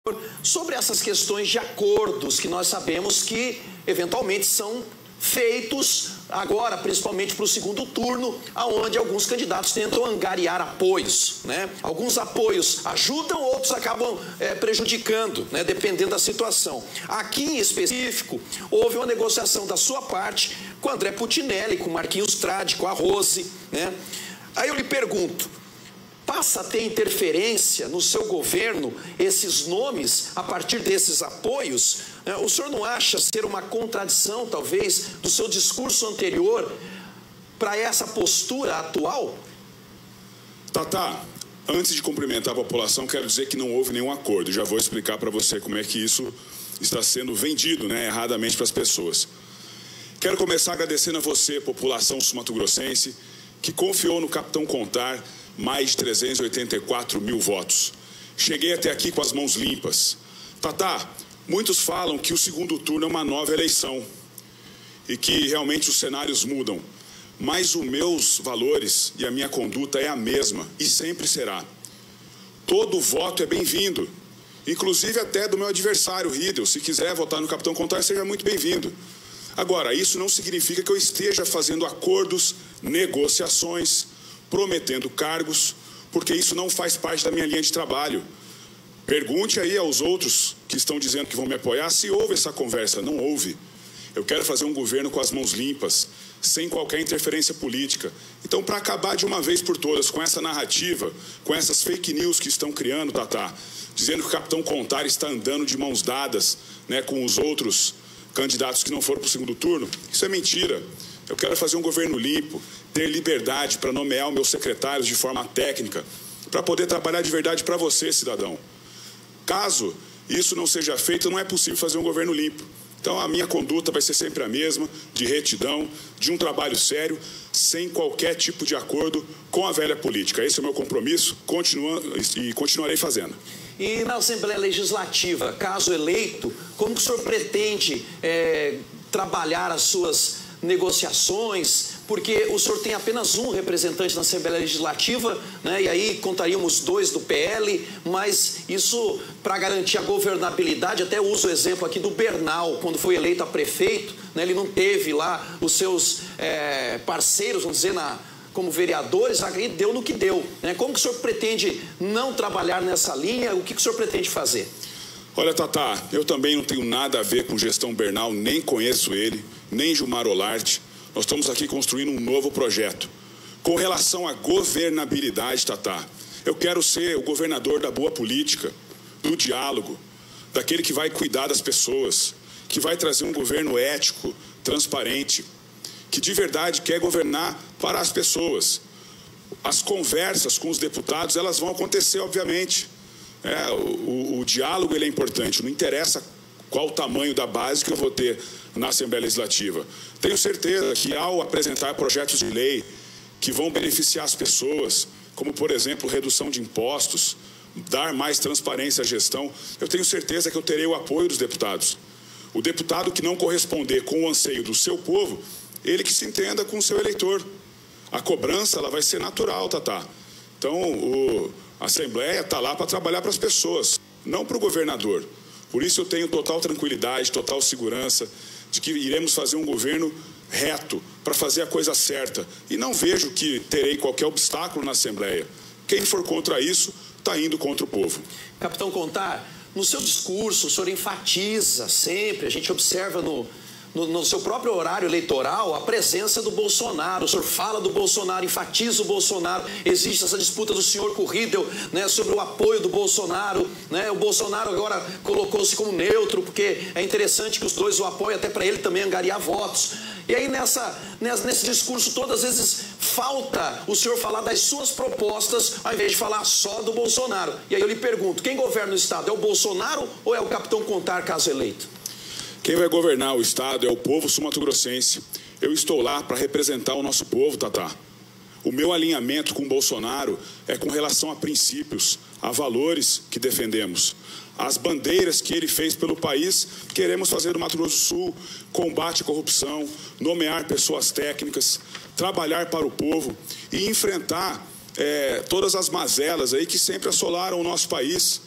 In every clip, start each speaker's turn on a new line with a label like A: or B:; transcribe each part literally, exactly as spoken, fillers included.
A: sobre essas questões de acordos que nós sabemos que eventualmente são feitos agora, principalmente para o segundo turno, aonde alguns candidatos tentam angariar apoios, né? Alguns apoios ajudam, outros acabam é, prejudicando, né? Dependendo da situação. Aqui em específico, houve uma negociação da sua parte com André Putinelli, com Marquinhos Trade, com a Rose, né? Aí eu lhe pergunto, passa a ter interferência no seu governo esses nomes a partir desses apoios? O senhor não acha ser uma contradição, talvez, do seu discurso anterior para essa postura atual?
B: Tata, antes de cumprimentar a população, quero dizer que não houve nenhum acordo. Já vou explicar para você como é que isso está sendo vendido, né, erradamente para as pessoas. Quero começar agradecendo a você, população sul-mato-grossense, que confiou no Capitão Contar mais de trezentos e oitenta e quatro mil votos. Cheguei até aqui com as mãos limpas. Tata, muitos falam que o segundo turno é uma nova eleição e que realmente os cenários mudam. Mas os meus valores e a minha conduta é a mesma e sempre será. Todo voto é bem-vindo, inclusive até do meu adversário, Riedel. Se quiser votar no Capitão Contar, seja muito bem-vindo. Agora, isso não significa que eu esteja fazendo acordos, negociações, prometendo cargos, porque isso não faz parte da minha linha de trabalho. Pergunte aí aos outros que estão dizendo que vão me apoiar se houve essa conversa. Não houve. Eu quero fazer um governo com as mãos limpas, sem qualquer interferência política. Então, para acabar de uma vez por todas com essa narrativa, com essas fake news que estão criando, Tata, dizendo que o Capitão Contar está andando de mãos dadas, né, com os outros candidatos que não foram para o segundo turno, isso é mentira. Eu quero fazer um governo limpo, ter liberdade para nomear os meus secretários de forma técnica, para poder trabalhar de verdade para você, cidadão. Caso isso não seja feito, não é possível fazer um governo limpo. Então, a minha conduta vai ser sempre a mesma, de retidão, de um trabalho sério, sem qualquer tipo de acordo com a velha política. Esse é o meu compromisso, continua, e continuarei fazendo.
A: E na Assembleia Legislativa, caso eleito, como que o senhor pretende é, trabalhar as suas negociações? Porque o senhor tem apenas um representante na Assembleia Legislativa, né? E aí contaríamos dois do P L, mas isso, para garantir a governabilidade, até uso o exemplo aqui do Bernal, quando foi eleito a prefeito, né? Ele não teve lá os seus é, parceiros, vamos dizer, na, como vereadores, aí deu no que deu, né? Como que o senhor pretende não trabalhar nessa linha? O que, que o senhor pretende fazer?
B: Olha, Tata, eu também não tenho nada a ver com gestão Bernal, nem conheço ele, nem Gilmar Olarte. Nós estamos aqui construindo um novo projeto. Com relação à governabilidade, Tata, eu quero ser o governador da boa política, do diálogo, daquele que vai cuidar das pessoas, que vai trazer um governo ético, transparente, que de verdade quer governar para as pessoas. As conversas com os deputados, elas vão acontecer, obviamente. É, o, o, o diálogo ele é importante, não interessa qual o tamanho da base que eu vou ter na Assembleia Legislativa. Tenho certeza que ao apresentar projetos de lei que vão beneficiar as pessoas, como por exemplo redução de impostos, dar mais transparência à gestão, eu tenho certeza que eu terei o apoio dos deputados. O deputado que não corresponder com o anseio do seu povo, ele que se entenda com o seu eleitor. A cobrança ela vai ser natural, Tata. Então, o, a Assembleia está lá para trabalhar para as pessoas, não para o governador. Por isso eu tenho total tranquilidade, total segurança de que iremos fazer um governo reto para fazer a coisa certa. E não vejo que terei qualquer obstáculo na Assembleia. Quem for contra isso, está indo contra o povo.
A: Capitão Contar, no seu discurso, o senhor enfatiza sempre, a gente observa no, no, no seu próprio horário eleitoral, a presença do Bolsonaro. O senhor fala do Bolsonaro, enfatiza o Bolsonaro. Existe essa disputa do senhor com o Riedel, né, sobre o apoio do Bolsonaro, né? O Bolsonaro agora colocou-se como neutro, porque é interessante que os dois o apoiem, até para ele também angariar votos. E aí nessa, nessa, nesse discurso, todas as vezes falta o senhor falar das suas propostas, ao invés de falar só do Bolsonaro. E aí eu lhe pergunto, quem governa o Estado? É o Bolsonaro ou é o Capitão Contar, caso eleito?
B: Quem vai governar o Estado é o povo sul-mato-grossense. Eu estou lá para representar o nosso povo, Tata. O meu alinhamento com o Bolsonaro é com relação a princípios, a valores que defendemos. As bandeiras que ele fez pelo país, queremos fazer do Mato Grosso do Sul, combate à corrupção, nomear pessoas técnicas, trabalhar para o povo e enfrentar é, todas as mazelas aí que sempre assolaram o nosso país.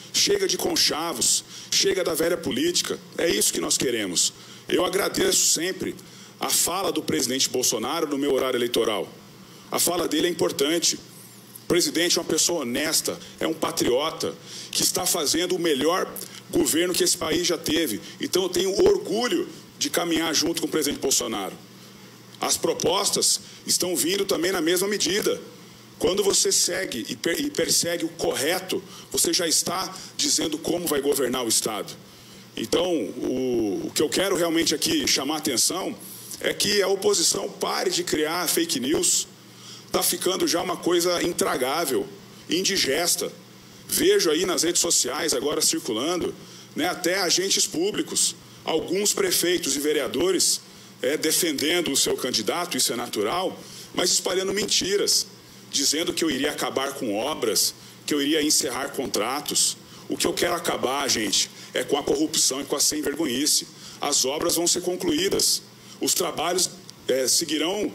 B: Chega de conchavos, chega da velha política. É isso que nós queremos. Eu agradeço sempre a fala do presidente Bolsonaro no meu horário eleitoral. A fala dele é importante. O presidente é uma pessoa honesta, é um patriota, que está fazendo o melhor governo que esse país já teve. Então eu tenho orgulho de caminhar junto com o presidente Bolsonaro. As propostas estão vindo também na mesma medida. Quando você segue e, per e persegue o correto, você já está dizendo como vai governar o Estado. Então, o, o que eu quero realmente aqui chamar a atenção é que a oposição pare de criar fake news. Está ficando já uma coisa intragável, indigesta. Vejo aí nas redes sociais agora circulando, né, até agentes públicos, alguns prefeitos e vereadores é, defendendo o seu candidato, isso é natural, mas espalhando mentiras, dizendo que eu iria acabar com obras, que eu iria encerrar contratos. O que eu quero acabar, gente, é com a corrupção e com a sem-vergonhice. As obras vão ser concluídas, os trabalhos é, seguirão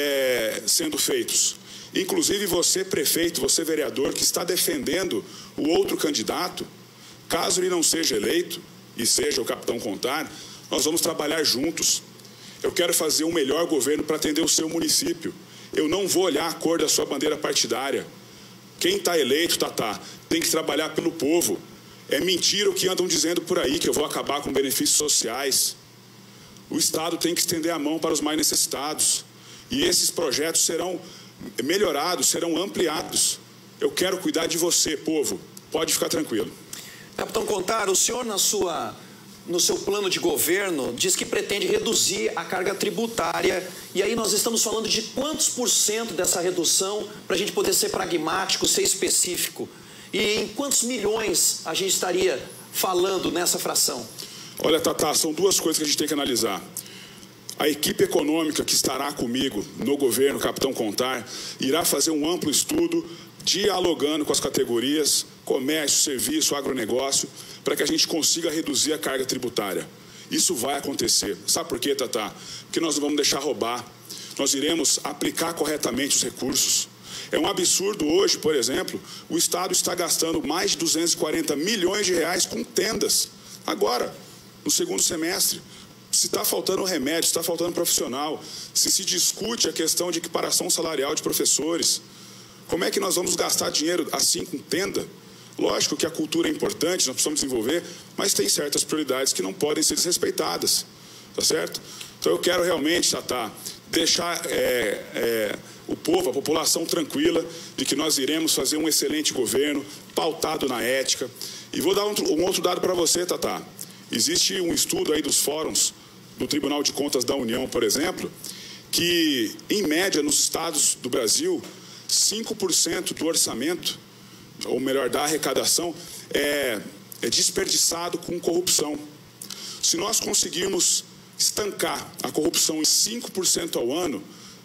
B: é, sendo feitos. Inclusive você, prefeito, você, vereador, que está defendendo o outro candidato, caso ele não seja eleito e seja o capitão Contar, nós vamos trabalhar juntos. Eu quero fazer um melhor governo para atender o seu município. Eu não vou olhar a cor da sua bandeira partidária. Quem está eleito, Tatá, tem que trabalhar pelo povo. É mentira o que andam dizendo por aí, que eu vou acabar com benefícios sociais. O Estado tem que estender a mão para os mais necessitados. E esses projetos serão melhorados, serão ampliados. Eu quero cuidar de você, povo. Pode ficar tranquilo.
A: Capitão Contar, o senhor, na sua... no seu plano de governo, diz que pretende reduzir a carga tributária. E aí nós estamos falando de quantos por cento dessa redução, para a gente poder ser pragmático, ser específico? E em quantos milhões a gente estaria falando nessa fração?
B: Olha, Tatá, são duas coisas que a gente tem que analisar. A equipe econômica que estará comigo no governo, Capitão Contar, irá fazer um amplo estudo, dialogando com as categorias, comércio, serviço, agronegócio, para que a gente consiga reduzir a carga tributária. Isso vai acontecer. Sabe por quê, Tatá? Porque nós não vamos deixar roubar. Nós iremos aplicar corretamente os recursos. É um absurdo hoje, por exemplo, o Estado está gastando mais de duzentos e quarenta milhões de reais com tendas. Agora, no segundo semestre, se está faltando remédio, se está faltando profissional, se se discute a questão de equiparação salarial de professores, como é que nós vamos gastar dinheiro assim com tenda? Lógico que a cultura é importante, nós precisamos desenvolver, mas tem certas prioridades que não podem ser desrespeitadas, tá certo? Então eu quero realmente, Tatá, deixar é, é, o povo, a população tranquila de que nós iremos fazer um excelente governo, pautado na ética. E vou dar um, um outro dado para você, Tatá. Existe um estudo aí dos fóruns do Tribunal de Contas da União, por exemplo, que, em média, nos estados do Brasil, cinco por cento do orçamento, ou melhor, da arrecadação, é, é desperdiçado com corrupção. Se nós conseguirmos estancar a corrupção em cinco por cento ao ano,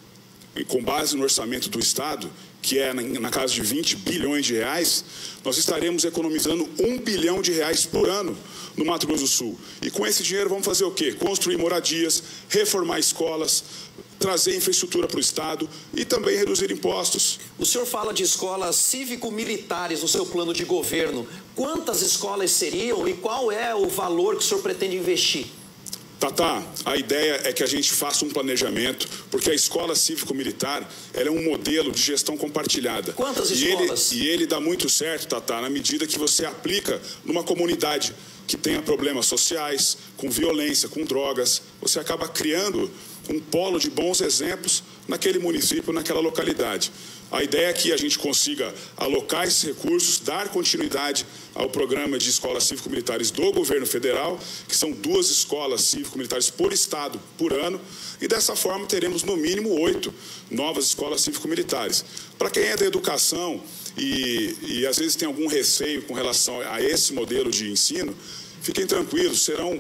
B: com base no orçamento do Estado, que é na, na casa de vinte bilhões de reais, nós estaremos economizando um bilhão de reais por ano no Mato Grosso do Sul. E com esse dinheiro vamos fazer o quê? Construir moradias, reformar escolas, trazer infraestrutura para o Estado e também reduzir impostos.
A: O senhor fala de escolas cívico-militares no seu plano de governo. Quantas escolas seriam e qual é o valor que o senhor pretende investir?
B: Tatá, a ideia é que a gente faça um planejamento, porque a escola cívico-militar ela é um modelo de gestão compartilhada.
A: Quantas
B: e
A: escolas?
B: Ele, e ele dá muito certo, Tatá, na medida que você aplica numa comunidade que tenha problemas sociais, com violência, com drogas. Você acaba criando um polo de bons exemplos naquele município, naquela localidade. A ideia é que a gente consiga alocar esses recursos, dar continuidade ao programa de escolas cívico-militares do governo federal, que são duas escolas cívico-militares por estado por ano, e dessa forma teremos no mínimo oito novas escolas cívico-militares. Para quem é da educação e, e às vezes tem algum receio com relação a esse modelo de ensino, fiquem tranquilos, serão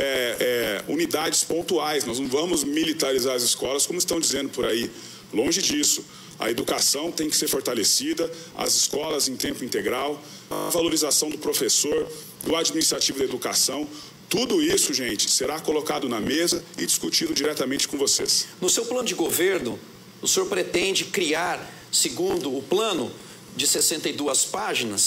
B: é, é, unidades pontuais, nós não vamos militarizar as escolas como estão dizendo por aí, longe disso. A educação tem que ser fortalecida, as escolas em tempo integral, a valorização do professor, do administrativo da educação. Tudo isso, gente, será colocado na mesa e discutido diretamente com vocês.
A: No seu plano de governo, o senhor pretende criar, segundo o plano de sessenta e duas páginas,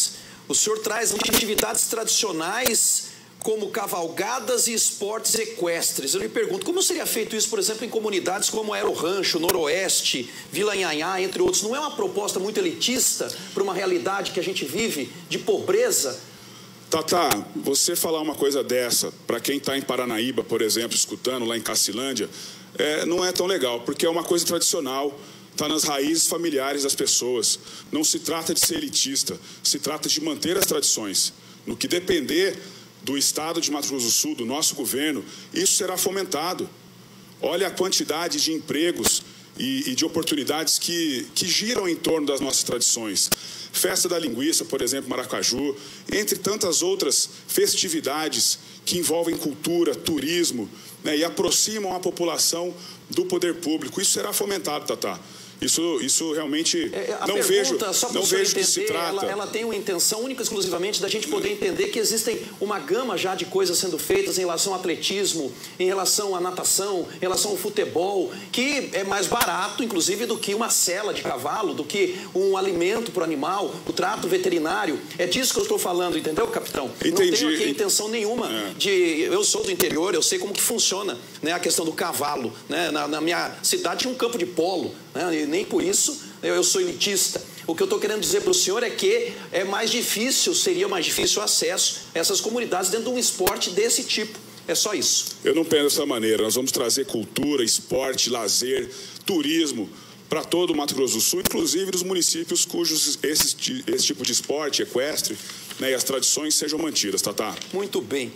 A: O senhor traz atividades tradicionais como cavalgadas e esportes equestres. Eu lhe pergunto, como seria feito isso, por exemplo, em comunidades como Aero Rancho, Noroeste, Vila Anhanhá, entre outros? Não é uma proposta muito elitista para uma realidade que a gente vive de pobreza?
B: Tatá, você falar uma coisa dessa, para quem está em Paranaíba, por exemplo, escutando lá em Cacilândia, é, não é tão legal, porque é uma coisa tradicional, está nas raízes familiares das pessoas. Não se trata de ser elitista, se trata de manter as tradições. No que depender do Estado de Mato Grosso do Sul, do nosso governo, isso será fomentado. Olha a quantidade de empregos e, e de oportunidades que, que giram em torno das nossas tradições. Festa da Linguiça, por exemplo, Maracaju, entre tantas outras festividades que envolvem cultura, turismo, né, e aproximam a população do poder público. Isso será fomentado, Tatá. Isso, isso realmente
A: é, a
B: não
A: pergunta,
B: vejo,
A: só
B: não vejo
A: entender,
B: que se trata.
A: Ela, ela tem uma intenção única, exclusivamente, da gente poder entender que existem uma gama já de coisas sendo feitas em relação ao atletismo, em relação à natação, em relação ao futebol, que é mais barato, inclusive, do que uma sela de cavalo, do que um alimento para o animal, o trato veterinário. É disso que eu estou falando, entendeu, capitão?
B: Entendi.
A: Não tenho aqui intenção nenhuma é. de... Eu sou do interior, eu sei como que funciona, né, a questão do cavalo. Né? Na, na minha cidade tinha um campo de polo, né? Nem por isso eu sou elitista. O que eu estou querendo dizer para o senhor é que é mais difícil, seria mais difícil o acesso a essas comunidades dentro de um esporte desse tipo. É só isso.
B: Eu não penso dessa maneira. Nós vamos trazer cultura, esporte, lazer, turismo para todo o Mato Grosso do Sul, inclusive dos municípios cujos esse, esse tipo de esporte equestre, né, e as tradições sejam mantidas, Tatá.
A: Muito bem.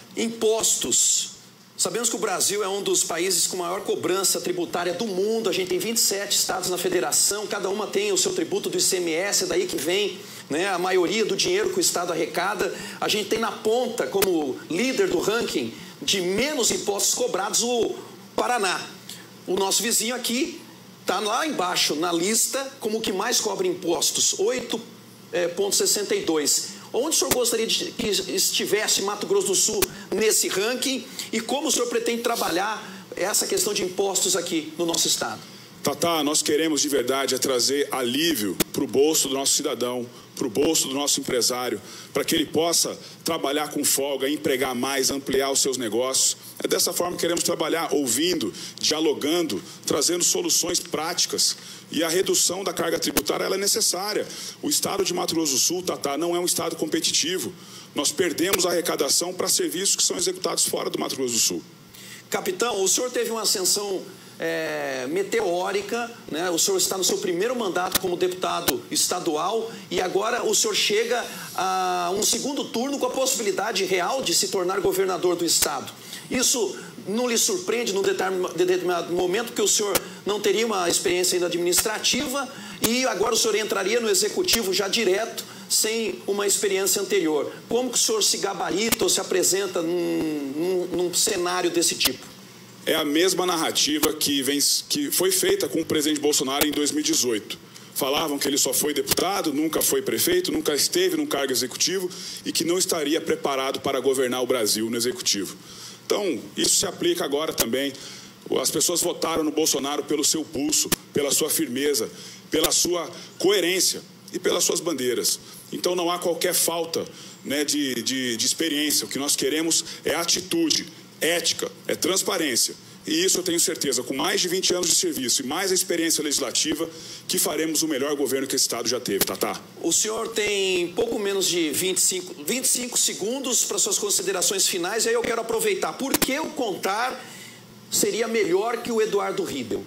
A: Impostos. Sabemos que o Brasil é um dos países com maior cobrança tributária do mundo. A gente tem vinte e sete estados na federação, cada uma tem o seu tributo do I C M S, é daí que vem, né, a maioria do dinheiro que o estado arrecada. A gente tem na ponta, como líder do ranking de menos impostos cobrados, o Paraná. O nosso vizinho aqui está lá embaixo na lista como o que mais cobra impostos, oito vírgula sessenta e dois. Onde o senhor gostaria de que estivesse Mato Grosso do Sul nesse ranking e como o senhor pretende trabalhar essa questão de impostos aqui no nosso estado?
B: Tatá, nós queremos de verdade é trazer alívio para o bolso do nosso cidadão, para o bolso do nosso empresário, para que ele possa trabalhar com folga, empregar mais, ampliar os seus negócios. É dessa forma que queremos trabalhar, ouvindo, dialogando, trazendo soluções práticas. E a redução da carga tributária ela é necessária. O estado de Mato Grosso do Sul, Tatá, não é um estado competitivo. Nós perdemos a arrecadação para serviços que são executados fora do Mato Grosso do Sul.
A: Capitão, o senhor teve uma ascensão é, meteórica, né? O senhor está no seu primeiro mandato como deputado estadual e agora o senhor chega a um segundo turno com a possibilidade real de se tornar governador do estado. Isso não lhe surpreende num determinado momento que o senhor não teria uma experiência ainda administrativa e agora o senhor entraria no executivo já direto, sem uma experiência anterior. Como que o senhor se gabarita ou se apresenta num, num, num cenário desse tipo?
B: É a mesma narrativa que, vem, que foi feita com o presidente Bolsonaro em dois mil e dezoito. Falavam que ele só foi deputado, nunca foi prefeito, nunca esteve num cargo executivo e que não estaria preparado para governar o Brasil no executivo. Então, isso se aplica agora também. As pessoas votaram no Bolsonaro pelo seu pulso, pela sua firmeza, pela sua coerência e pelas suas bandeiras. Então, não há qualquer falta, né, de, de, de experiência. O que nós queremos é atitude, ética, é transparência. E isso eu tenho certeza, com mais de vinte anos de serviço e mais a experiência legislativa, que faremos o melhor governo que esse estado já teve, Tatá.
A: O senhor tem pouco menos de vinte e cinco, vinte e cinco segundos para suas considerações finais, e aí eu quero aproveitar. Por que o Contar seria melhor que o Eduardo Riedel?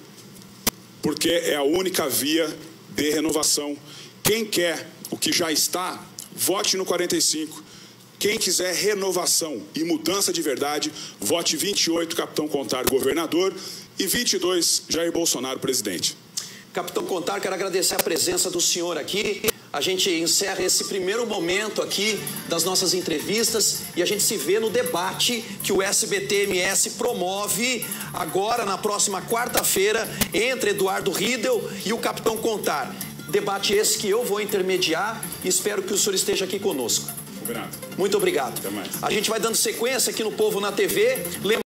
B: Porque é a única via de renovação. Quem quer o que já está, vote no quarenta e cinco. Quem quiser renovação e mudança de verdade, vote vinte e oito, Capitão Contar, governador, e vinte e dois, Jair Bolsonaro, presidente.
A: Capitão Contar, quero agradecer a presença do senhor aqui. A gente encerra esse primeiro momento aqui das nossas entrevistas e a gente se vê no debate que o S B T M S promove agora na próxima quarta-feira entre Eduardo Riedel e o Capitão Contar. Debate esse que eu vou intermediar e espero que o senhor esteja aqui conosco.
B: Combinado.
A: Muito obrigado.
B: Até mais.
A: A gente vai dando sequência aqui no Povo na T V.